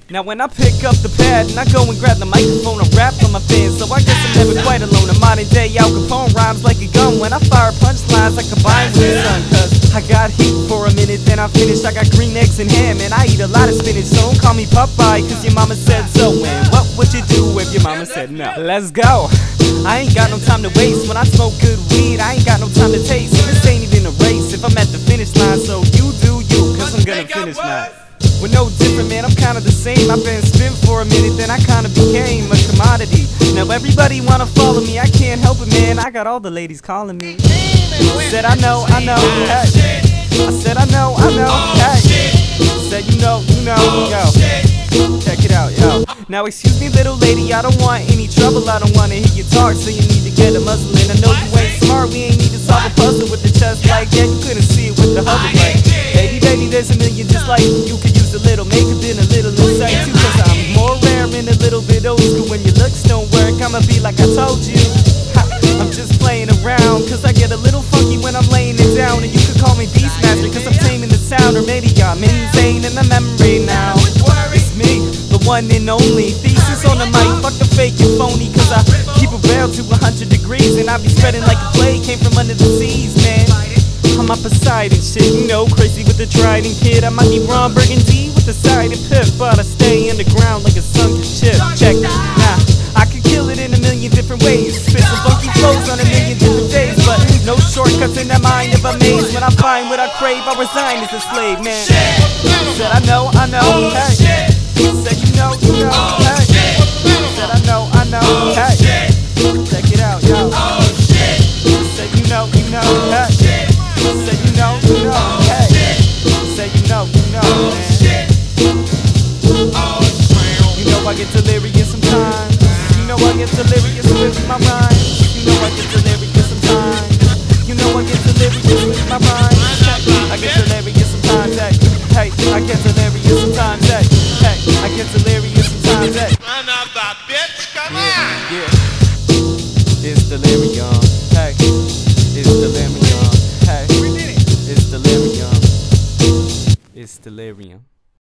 Now when I pick up the pad and I go and grab the microphone, I rap for my fans, so I guess I'm never quite alone. A modern day Al Capone rhymes like a gun. When I fire punchlines, I combine with the sun. Cause I got heat for a minute, then I finish. I got green eggs and ham, and I eat a lot of spinach. So don't call me Popeye, cause your mama said so. And what would you do if your mama said no? Let's go. I ain't got no time to waste. When I smoke good weed, I ain't got no time to taste. And this ain't even a race if I'm at the finish line. So you do you, cause I'm gonna finish mine. We're no different, man, I'm kinda the same. I've been spin for a minute, then I kinda became a commodity. Now everybody wanna follow me, I can't help it, man. I got all the ladies calling me. Said I know, hey. I said I know, hey. Said you know, yo. Check it out, yo. Now excuse me, little lady, I don't want any trouble. I don't wanna hear you talk, so you need to get a muzzle in. I know you ain't smart, we ain't need to solve a puzzle with the chest like that. You couldn't see it with the hover like. Baby, there's a million just like you could use a little makeup and a little insight too. Cause I'm more rare and a little bit old school. When your looks don't work, I'ma be like I told you. I'm just playing around, cause I get a little funky when I'm laying it down. And you could call me Beastmaster, cause I'm taming the sound. Or maybe I'm insane in the memory now. It's me, the one and only. Thesis on the mic, fuck the fake and phony. Cause I keep it real to 100 degrees. And I be spreading like a plague, came from under the seas, man. I'm a Poseidon shit, you know, crazy with the trident kid. I might be Ron Burgundy with the side and pip, but I stay underground like a sunken ship. Check it, nah, I could kill it in a million different ways. Spit some funky flows on a million different days, but no shortcuts in that mind of a maze. When I find what I crave, I resign as a slave, man. Said I know, hey. Said you know, hey. Said I know, hey. Check it out, yo. Said you know, hey. Say you know, hey. Say you know, man. You know I get delirious sometimes. You know I get delirious with my rhymes. You know I get delirious sometimes. You know I get delirious with my rhymes. I get delirious sometimes, hey. I get delirious sometimes, hey. I get delirious sometimes, hey. Another bitch, come on. Yeah. It's delirium, hey. It's delirium. Hey, it's delirium. It's delirium.